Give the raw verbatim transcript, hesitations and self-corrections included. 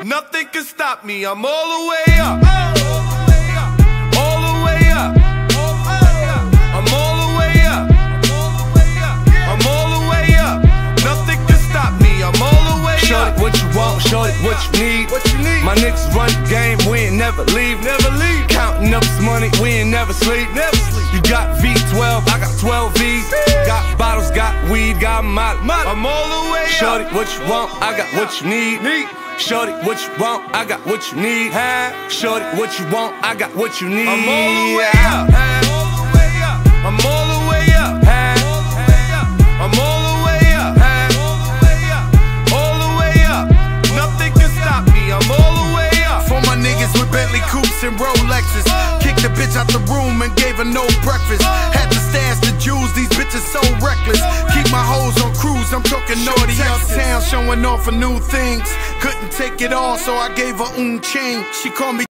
Nothing can stop me, I'm all the way up. All the way up. I'm all the way up. I'm all the way up. Nothing can stop me, I'm all the way up. Shorty, what you want, shorty, what you need. What you need? My niggas run the game, we ain't never leave. Never leave. Counting up this money, we ain't never sleep. Never sleep. You got V twelve, I got twelve V's. Got bottles, got weed, got molly. I'm all the way up. Shorty, what you want, I got what you need. Need. Shorty, what you want, I got what you need. Shorty, what you want, I got what you need. I'm all the way up. I'm all the way up. I'm all the way up. All the way up. Nothing can stop me, I'm all the way up. For my niggas with Bentley coupes and Rolexes. Kicked the bitch out the room and gave her no breakfast. Had to stash the jewels, these bitches so reckless. Keep my hoes on cruise, I'm talking naughty uptown, showing off for new things. Couldn't take it all, so I gave her un ching. She called me